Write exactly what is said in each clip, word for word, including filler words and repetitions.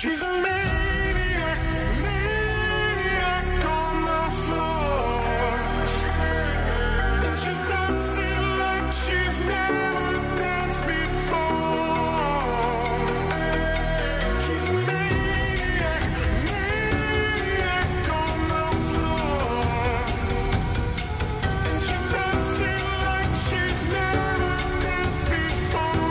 She's a maniac, maniac on the floor. And she's dancing like she's never danced before. She's a maniac, maniac on the floor. And she's dancing like she's never danced before.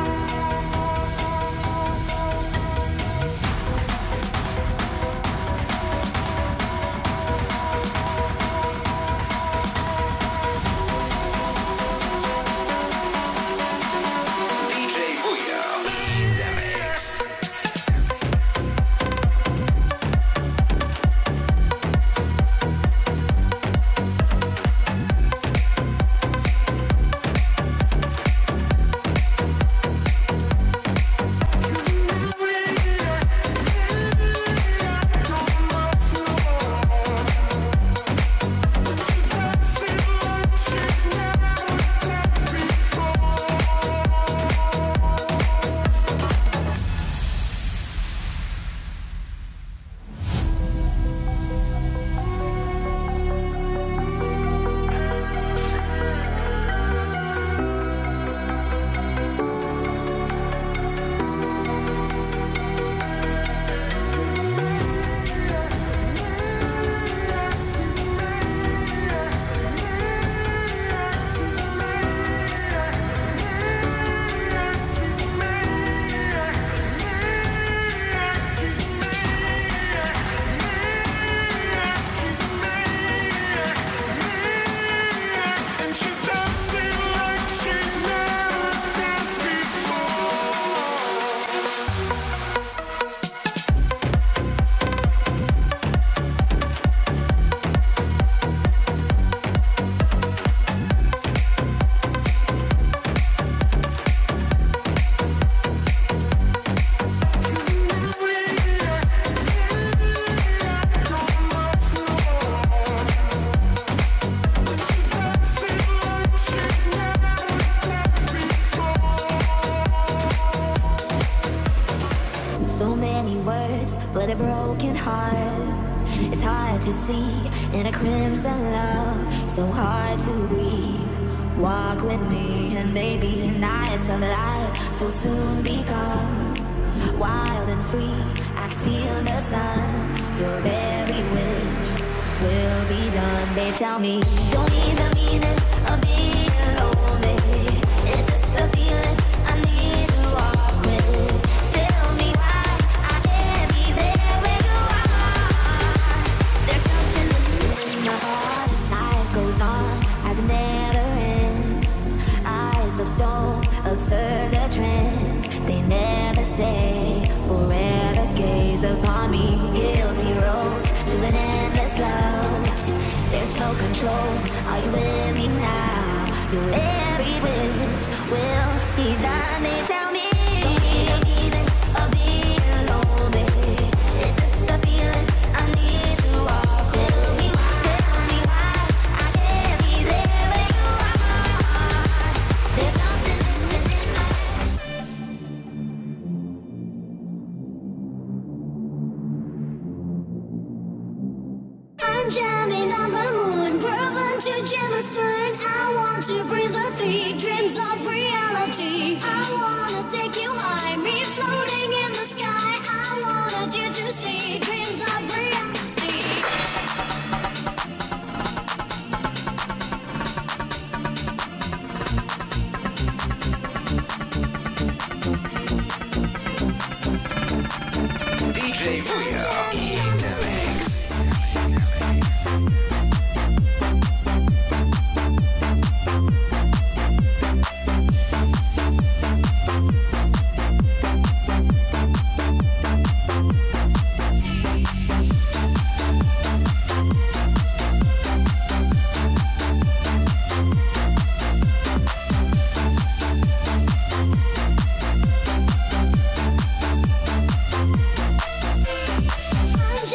So many words for the broken heart. It's hard to see in a crimson love, so hard to breathe. Walk with me and maybe nights of light so soon become wild and free. I feel the sun, your every wish will be done. They tell me, show me the meaning of being lonely. Is this the feeling I need to walk with? Tell me why I can't be there when you are. There's something missing in my heart. Life goes on as it never ends. Eyes of stone observe the trends. They never say forever. Gaze upon me, guilty roads to an endless love. There's no control. Are you with me now? Your every wish will be done. They tell me, show me the meaning of being lonely. Is this the feeling I need to walk? Tell me, tell me why I can't be there when you are. There's something missing in my I'm jamming on the moon, grooving to Jesus burn. I want to breathe the three dreams of reality. I wanna take you high, me floating in the sky. I wanted you to see dreams of reality. D J Booyah in the mix. I'm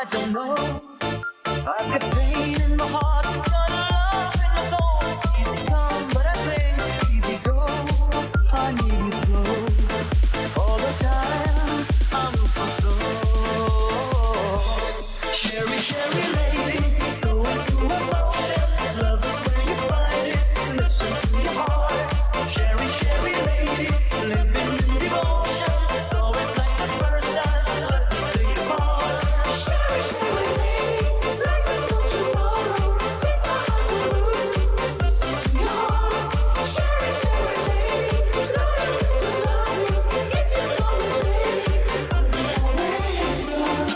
don't know. I've got pain in my heart, got love in my soul. Easy come, but I think easy go. I need you slow. All the time, I'm so slow. Sherry, Sherry lady, going through emotion. Love is where you find it. Listen to your heart. Sherry, Sherry lady, living in devotion. It's always like the first time. Let me take it apart. Sherry, Sherry lady, like there's no tomorrow. Take my heart to lose it. Listen to your heart. Sherry, Sherry lady, love is to love you. If you call me lady, I'll be always love.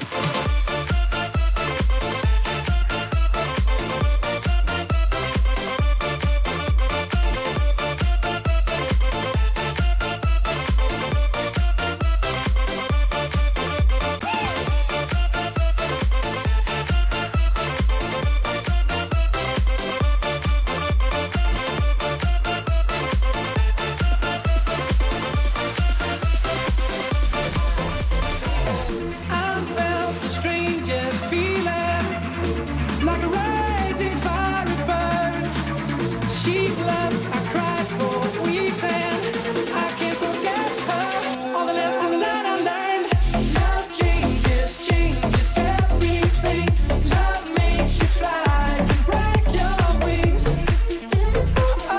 I felt the strangest feeling, like a raging fiery burn. She left, I cried for weeks and I can't forget her. All the lessons that I learned. Love changes, changes everything. Love makes you fly, can break your wings. Oh,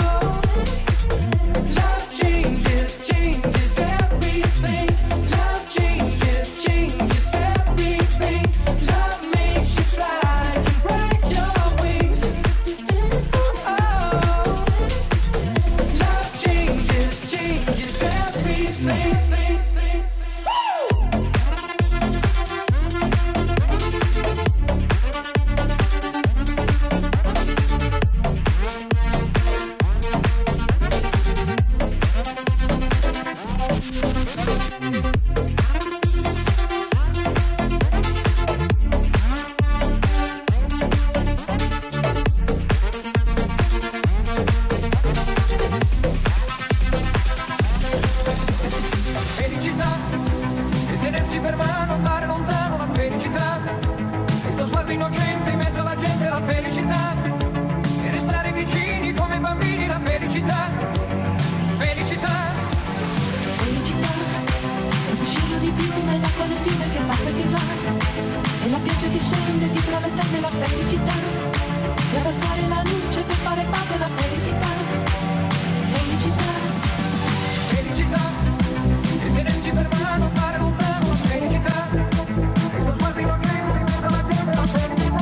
love changes, changes everything. Love changes, changes everything. Love makes you fly, can break your wings. Oh, love changes, changes everything. Felicità, e tenersi per mano, andare lontano, la felicità. E lo sguardo innocente in mezzo alla gente, la felicità. E restare vicini come bambini, la felicità. Felicità. Felicità, è un cuscino di piume, l'acqua del fiume che passa e che va, e la pioggia che scende dietro le tende, la felicità, e abbassare la luce per fare pace, la felicità, felicità, Felicità, e tenersi per mano, andare lontano, la felicità. E lo sguardo innocente in mezzo alla gente, la felicità.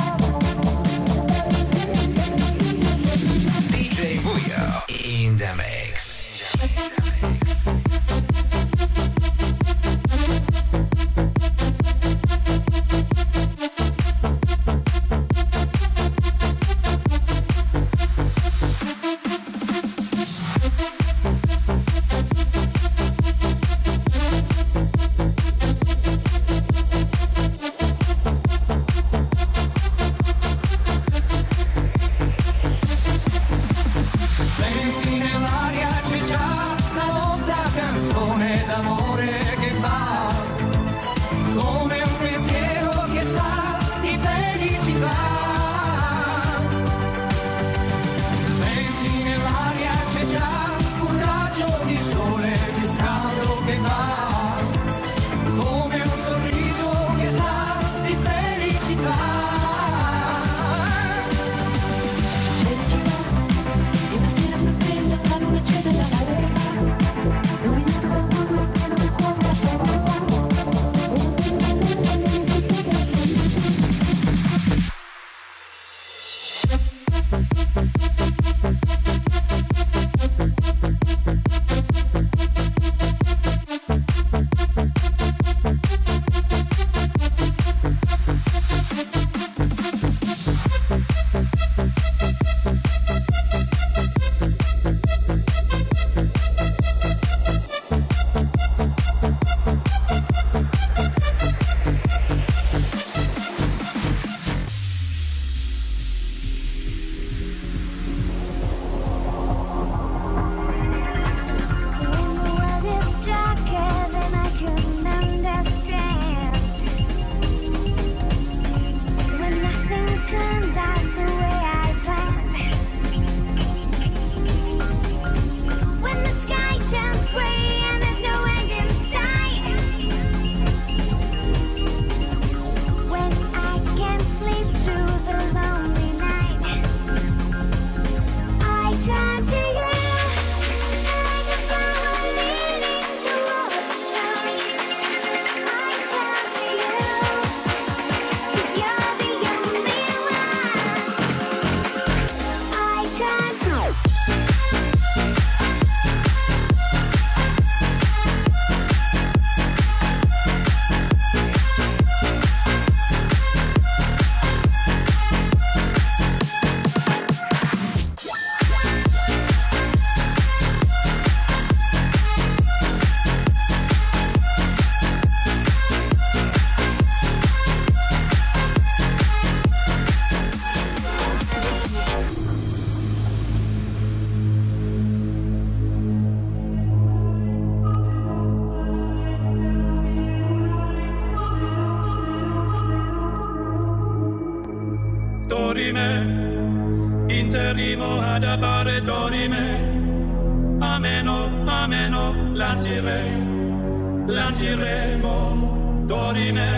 D J Vuyo in the mix. Felicità, dorime, interrimo ad appare dorime, ameno, ameno, lancire, lanciremo dorime,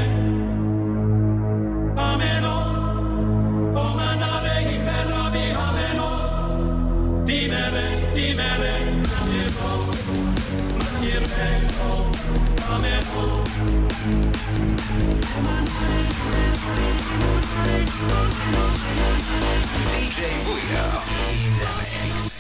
ameno, o mandare in bella via, ameno, dimere, dimere, lanciremo, lanciremo, ameno. D J Vuyo in the mix.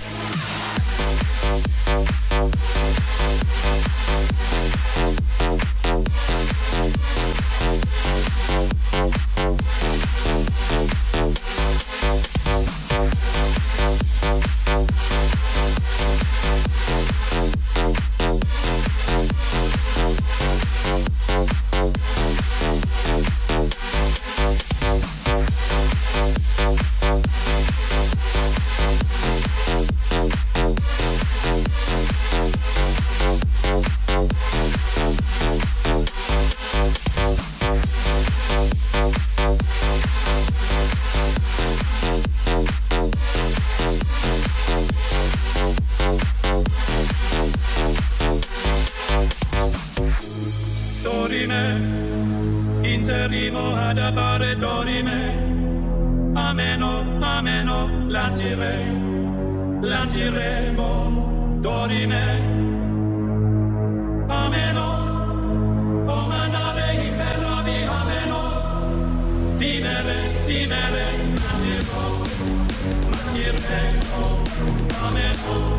Interrimo ad appare dorime, ameno, ameno, lancire, lanciremo dorime, ameno, o mandare in bella via, ameno, dimere, dimere, lanciremo, lanciremo, ameno.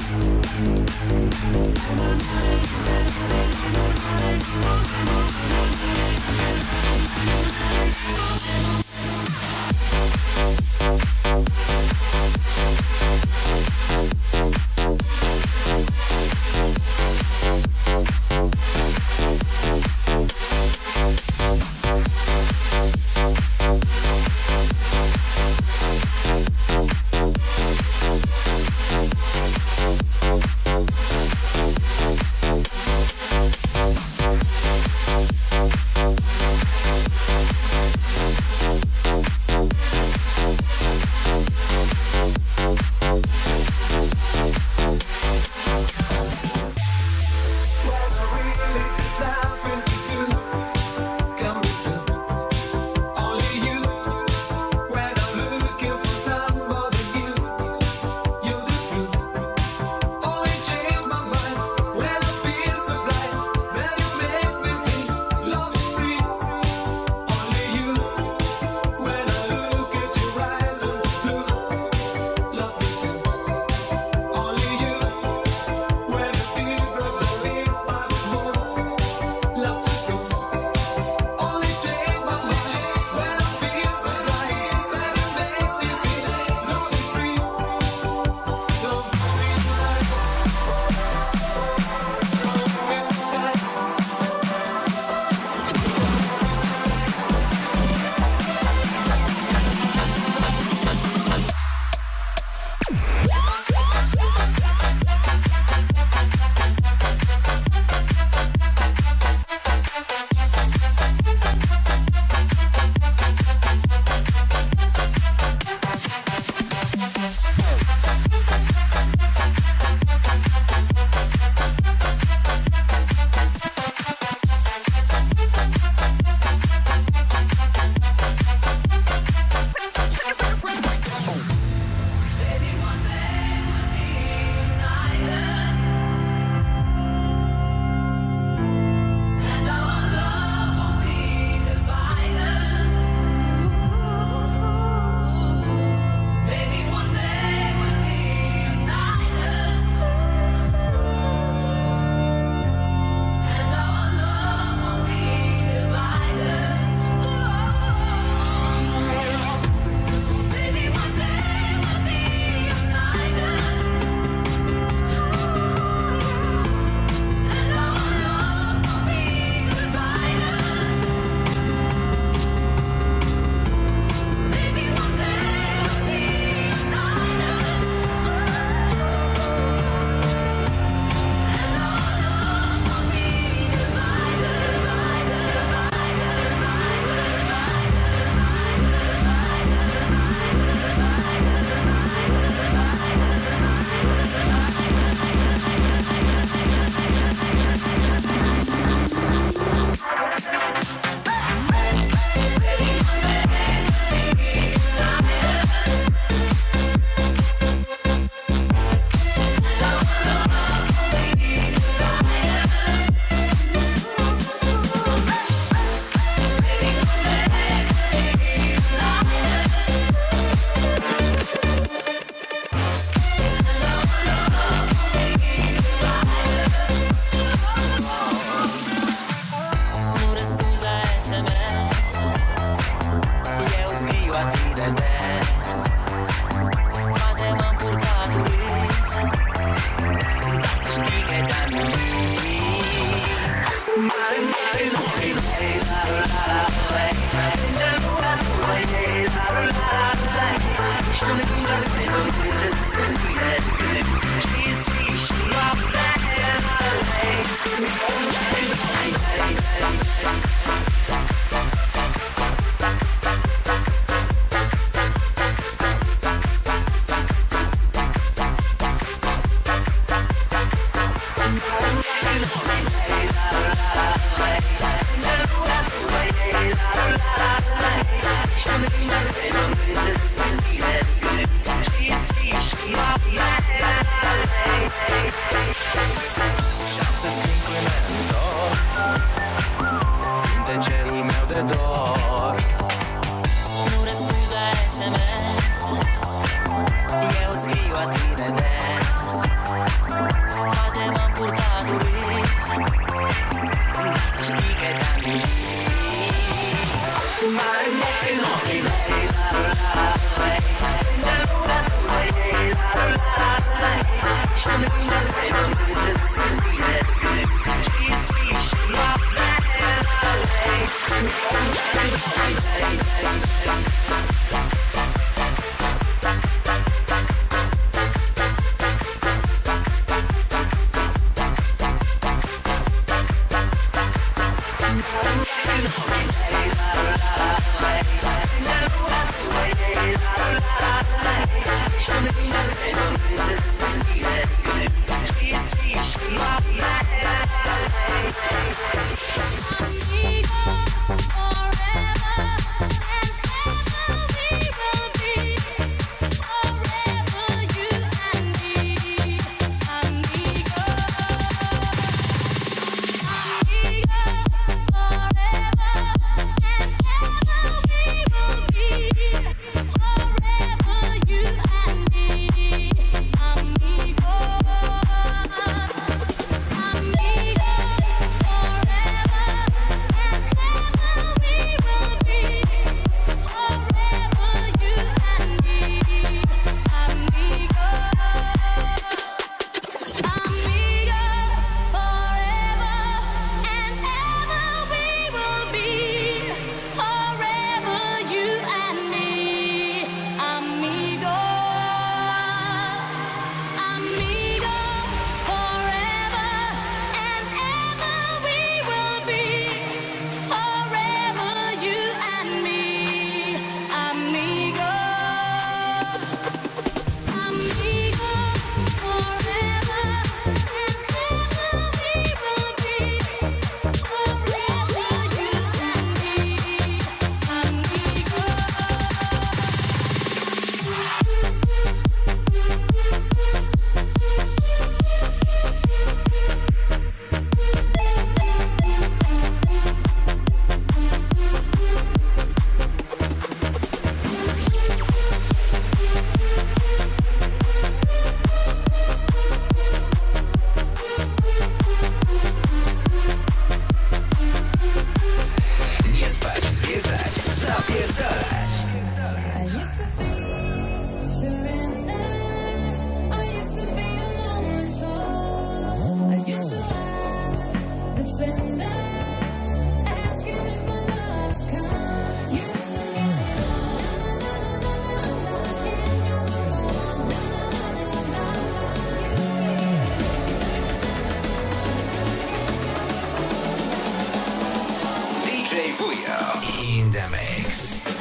te dor. Nu răspunzi la S M S, eu îți scriu a tine des. Poate m-am purtat urât, dar să știi că te-am iubit. Mai mult în ochii mei, la la la la, îngeam una tu de ei, la la la la. Ești în mâine, vei mă mânge despre mine, și scrii și noapte, la la la. D J Vuyo in the mix.